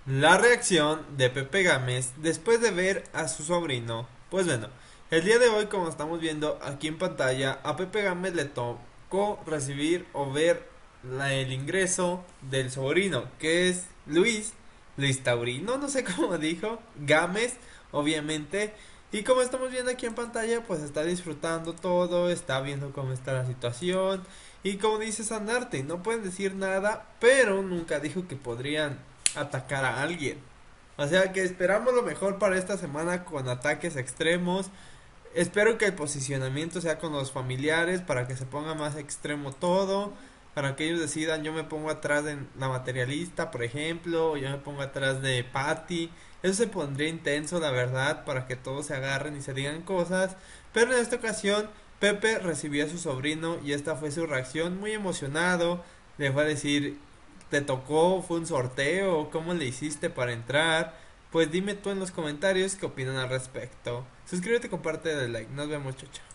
La reacción de Pepe Gámez después de ver a su sobrino. Pues bueno, el día de hoy, como estamos viendo aquí en pantalla, a Pepe Gámez le tocó recibir o ver el ingreso del sobrino, que es Luis Taurino, no sé cómo dijo, Gámez, obviamente. Y como estamos viendo aquí en pantalla, pues está disfrutando todo, está viendo cómo está la situación. Y como dice Sanarte, no pueden decir nada, pero nunca dijo que podrían atacar a alguien. O sea que esperamos lo mejor para esta semana con ataques extremos. Espero que el posicionamiento sea con los familiares para que se ponga más extremo todo. Para que ellos decidan, yo me pongo atrás de la materialista, por ejemplo, o yo me pongo atrás de Patty. Eso se pondría intenso, la verdad, para que todos se agarren y se digan cosas. Pero en esta ocasión, Pepe recibió a su sobrino y esta fue su reacción, muy emocionado. Le fue a decir, ¿te tocó? ¿Fue un sorteo? ¿Cómo le hiciste para entrar? Pues dime tú en los comentarios qué opinan al respecto. Suscríbete, comparte, dale like. Nos vemos, chao, chao.